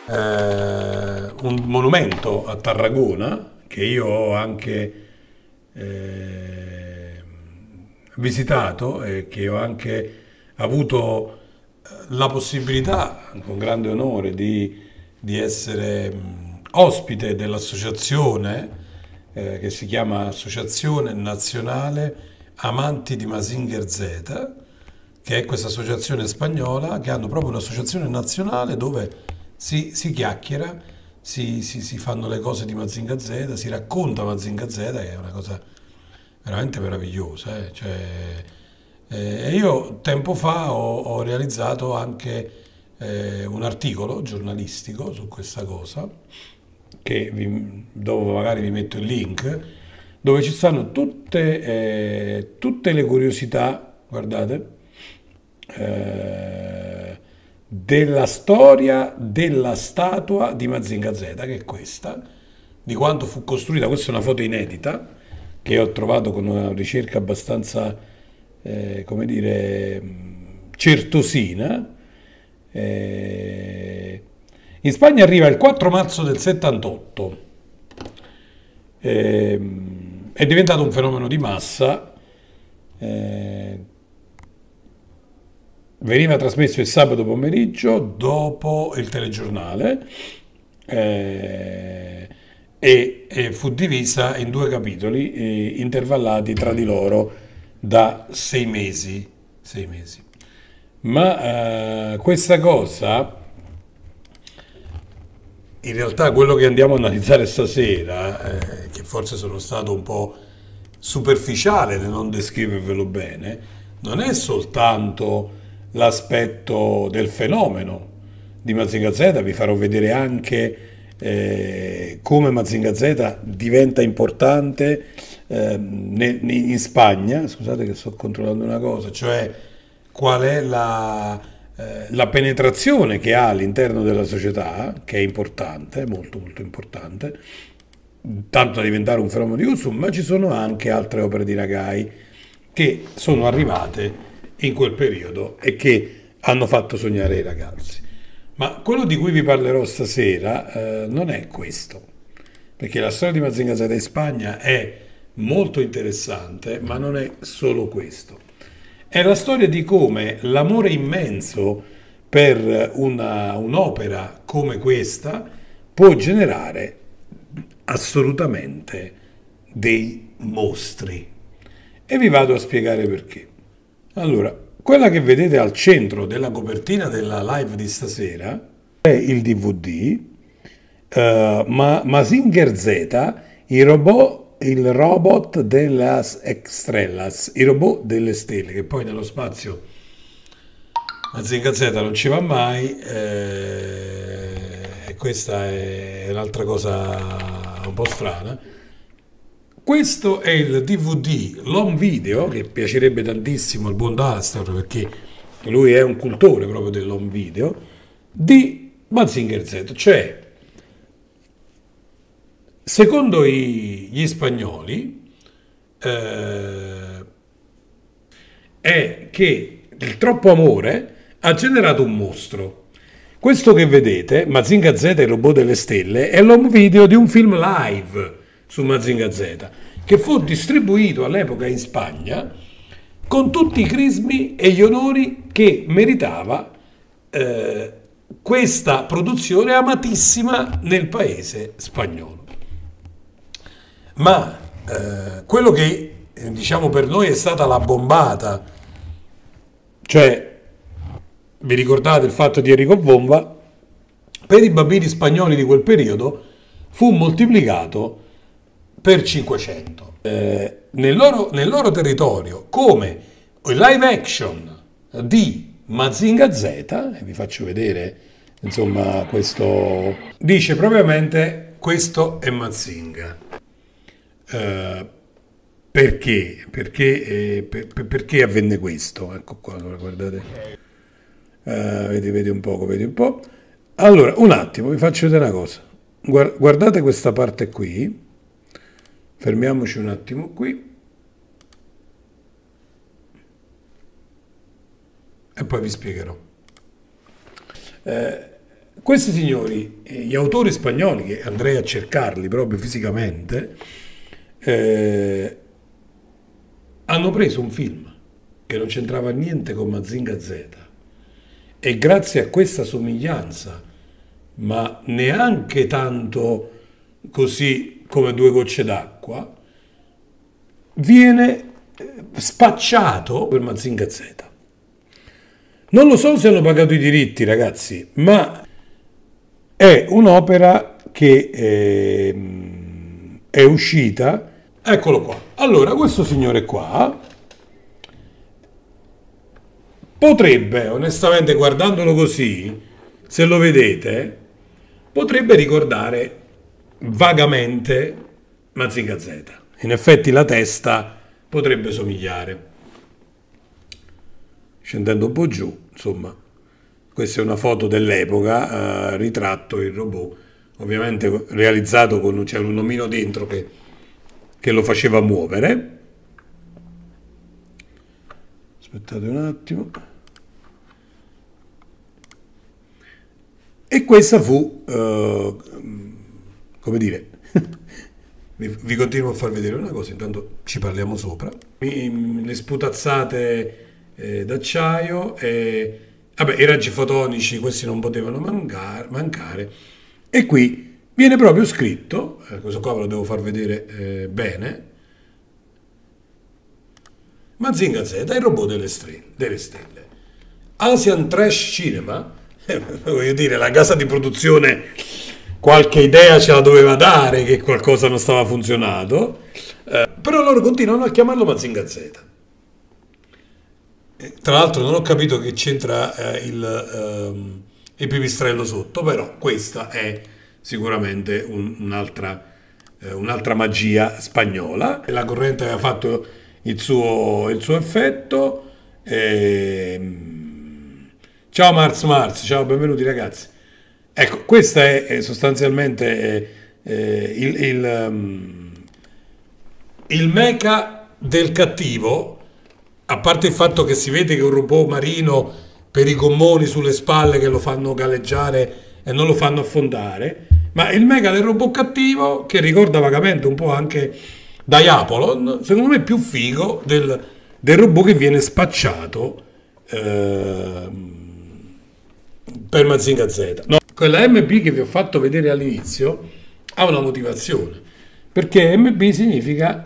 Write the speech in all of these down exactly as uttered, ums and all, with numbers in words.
eh, un monumento a Tarragona che io ho anche eh, visitato e che ho anche avuto la possibilità, con grande onore, di, di essere mh, ospite dell'associazione eh, che si chiama Associazione Nazionale Amanti di Mazinger Z, che è questa associazione spagnola, che hanno proprio un'associazione nazionale dove si, si chiacchiera, si, si- si fanno le cose di Mazinger Z, si racconta Mazinger Z, che è una cosa veramente meravigliosa. eh. Cioè, eh, e io tempo fa ho, ho realizzato anche eh, un articolo giornalistico su questa cosa, che vi, dove magari vi metto il link, dove ci stanno tutte, eh, tutte le curiosità, guardate, eh, della storia della statua di Mazinga Z, che è questa, di quanto fu costruita. Questa è una foto inedita che ho trovato con una ricerca abbastanza, eh, come dire, certosina. Eh, in Spagna arriva il quattro marzo del settantotto. Eh, è diventato un fenomeno di massa. eh, Veniva trasmesso il sabato pomeriggio dopo il telegiornale, eh, e, e fu divisa in due capitoli eh, intervallati tra di loro da sei mesi. Sei mesi. Ma eh, questa cosa, in realtà quello che andiamo a analizzare stasera, eh, che forse sono stato un po' superficiale nel non descrivervelo bene, non è soltanto l'aspetto del fenomeno di Mazinga Z. Vi farò vedere anche eh, come Mazinga Z diventa importante eh, ne- ne- in Spagna. Scusate che sto controllando una cosa, cioè qual è la, eh, la penetrazione che ha all'interno della società, che è importante, molto molto importante, tanto da diventare un fenomeno di consumo. Ma ci sono anche altre opere di Nagai che sono arrivate in quel periodo e che hanno fatto sognare i ragazzi. Ma quello di cui vi parlerò stasera eh, non è questo, perché la storia di Mazinga Z in Spagna è molto interessante, ma non è solo questo. È la storia di come l'amore immenso per una- un'opera come questa può generare assolutamente dei mostri. E vi vado a spiegare perché. Allora, quella che vedete al centro della copertina della live di stasera è il D V D, eh, ma Mazinger Z, il robot, il robot delle Estrellas, i robot delle stelle, che poi nello spazio Mazinger Z non ci va mai, eh, e questa è un'altra cosa un po' strana. Questo è il D V D, l'home video, che piacerebbe tantissimo al buon Dastor, perché lui è un cultore proprio dell'home video, di Mazinger Z. Cioè, secondo i- gli spagnoli, eh, è che il troppo amore ha generato un mostro. Questo che vedete, Mazinga Z e il robot delle stelle, è l'home video di un film live su Mazinga Z, che fu distribuito all'epoca in Spagna con tutti i crismi e gli onori che meritava eh, questa produzione amatissima nel paese spagnolo. Ma eh, quello che eh, diciamo per noi è stata la bombata, cioè vi ricordate il fatto di Enrico Bomba, per i bambini spagnoli di quel periodo fu moltiplicato per cinquecento. Eh, nel, loro, nel loro territorio, come il live action di Mazinga Z, e vi faccio vedere, insomma, questo dice propriamente questo è Mazinga. Eh, perché? Perché, eh, per- per- perché avvenne questo? Ecco qua, allora, guardate. Eh, vedi, vedi un poco, vedi un po'. Allora, un attimo, vi faccio vedere una cosa. Guar- guardate questa parte qui. Fermiamoci un attimo qui e poi vi spiegherò. Questi signori, eh, gli autori spagnoli, che andrei a cercarli proprio fisicamente, eh, hanno preso un film che non c'entrava niente con Mazinga Z e grazie a questa somiglianza, ma neanche tanto così come due gocce d'acqua, viene spacciato per Mazinga Z. Non lo so se hanno pagato i diritti, ragazzi, ma è un'opera che eh, è uscita. Eccolo qua. Allora, questo signore qua potrebbe, onestamente, guardandolo così, se lo vedete, potrebbe ricordare vagamente Mazinga Z. In effetti la testa potrebbe somigliare. Scendendo un po' giù, insomma, questa è una foto dell'epoca, eh, ritratto il robot, ovviamente realizzato con c'era un omino dentro che, che lo faceva muovere. Aspettate un attimo. E questa fu, eh, come dire, vi, vi continuo a far vedere una cosa, intanto ci parliamo sopra. Mi, le sputazzate eh, d'acciaio, e, vabbè, i raggi fotonici, questi non potevano mancare, mancare. E qui viene proprio scritto, eh, questo qua ve lo devo far vedere eh, bene, Mazinga Z, il robot delle, stelle, delle stelle. Asian Trash Cinema, eh, voglio dire, la casa di produzione qualche idea ce la doveva dare che qualcosa non stava funzionando, eh, però loro continuano a chiamarlo Mazinga Z. Eh, tra l'altro non ho capito che c'entra eh, il, ehm, il pipistrello sotto, però questa è sicuramente un, un'altra, eh, un'altra magia spagnola. La corrente aveva fatto il suo, il suo effetto. Ehm... Ciao Mars Mars, ciao, benvenuti ragazzi. Ecco, questo è, è sostanzialmente eh, il, il, um, il mecha del cattivo, a parte il fatto che si vede che è un robot marino per i gommoni sulle spalle che lo fanno galleggiare e non lo fanno affondare, ma il mecha del robot cattivo, che ricorda vagamente un po' anche Diapolon, secondo me è più figo del, del robot che viene spacciato eh, per Mazinga Z. No, quella M B che vi ho fatto vedere all'inizio ha una motivazione, perché M B significa,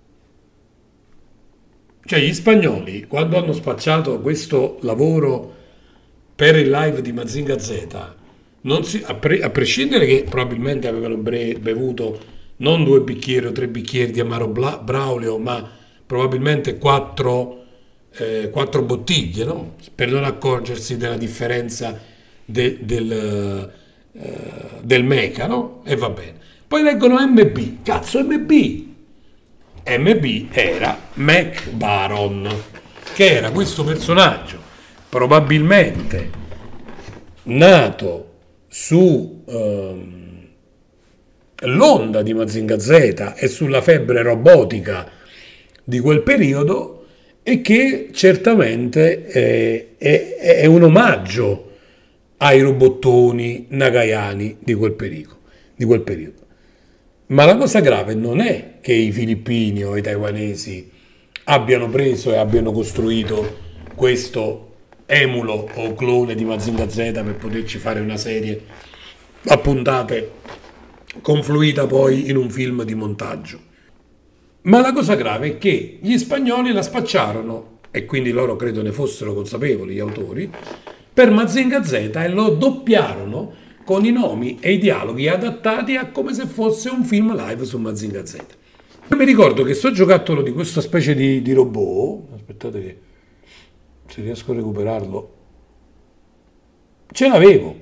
cioè gli spagnoli quando hanno spacciato questo lavoro per il live di Mazinga Z, non si, a, pre, a prescindere che probabilmente avevano bre, bevuto non due bicchieri o tre bicchieri di Amaro Bla, Braulio, ma probabilmente quattro, eh, quattro bottiglie, no? Per non accorgersi della differenza de, del, eh, del meca, no? E va bene. Poi leggono M B, cazzo M B! M B era Mac Baron, che era questo personaggio probabilmente nato su ehm, l'onda di Mazinga Z e sulla febbre robotica di quel periodo, e che certamente è, è, è un omaggio ai robottoni nagayani di quel, perico, di quel periodo. Ma la cosa grave non è che i filippini o i taiwanesi abbiano preso e abbiano costruito questo emulo o clone di Mazinga Z per poterci fare una serie a puntate confluita poi in un film di montaggio. Ma la cosa grave è che gli spagnoli la spacciarono, e quindi loro credo ne fossero consapevoli gli autori, per Mazinga Z, e lo doppiarono con i nomi e i dialoghi adattati a come se fosse un film live su Mazinga Z. Io mi ricordo che sto giocattolo di questa specie di, di robot, aspettate che se riesco a recuperarlo, ce l'avevo.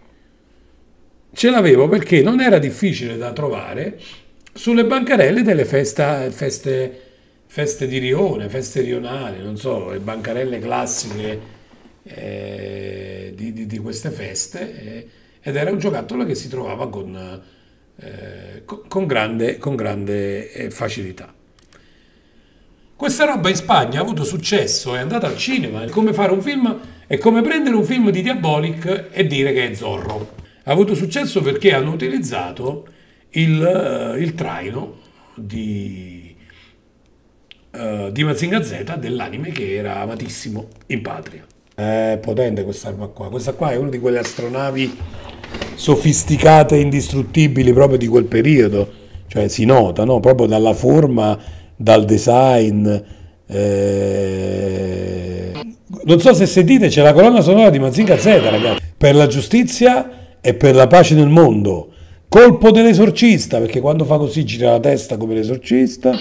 Ce l'avevo perché non era difficile da trovare sulle bancarelle delle feste, feste, feste di rione, feste rionali, non so, le bancarelle classiche eh, di, di, di queste feste, eh, ed era un giocattolo che si trovava con, eh, con, con grande, con grande eh, facilità. Questa roba in Spagna ha avuto successo, è andata al cinema, è come fare un film, è come prendere un film di Diabolic e dire che è Zorro. Ha avuto successo perché hanno utilizzato il, il traino di, uh, di Mazinga Z dell'anime che era amatissimo in patria. È potente quest'arma qua. Questa qua è una di quelle astronavi sofisticate e indistruttibili proprio di quel periodo. Cioè si nota, no? Proprio dalla forma, dal design. Eh... Non so se sentite, c'è la colonna sonora di Mazinga Z, ragazzi. Per la giustizia e per la pace nel mondo. Colpo dell'esorcista, perché quando fa così gira la testa come l'esorcista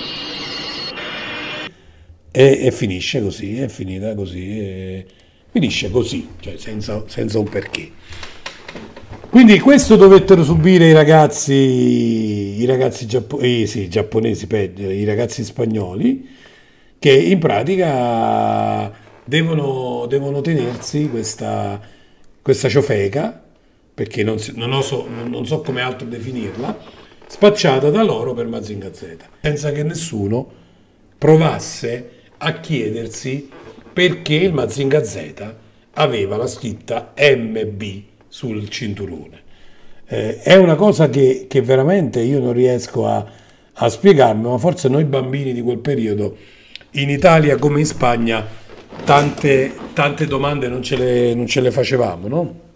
e, e finisce così, è finita così, e finisce così, cioè senza, senza un perché. Quindi questo dovettero subire i ragazzi, i ragazzi giappo- eh, sì, giapponesi, peggio, i ragazzi spagnoli, che in pratica devono, devono tenersi questa, questa ciofeca, perché non, si- non ho so, non so come altro definirla, spacciata da loro per Mazinga Z, senza che nessuno provasse a chiedersi perché il Mazinga Z aveva la scritta M B sul cinturone. Eh, è una cosa che, che veramente io non riesco a, a spiegarmi, ma forse noi bambini di quel periodo, in Italia come in Spagna, tante, tante domande non ce le, non ce le facevamo, no?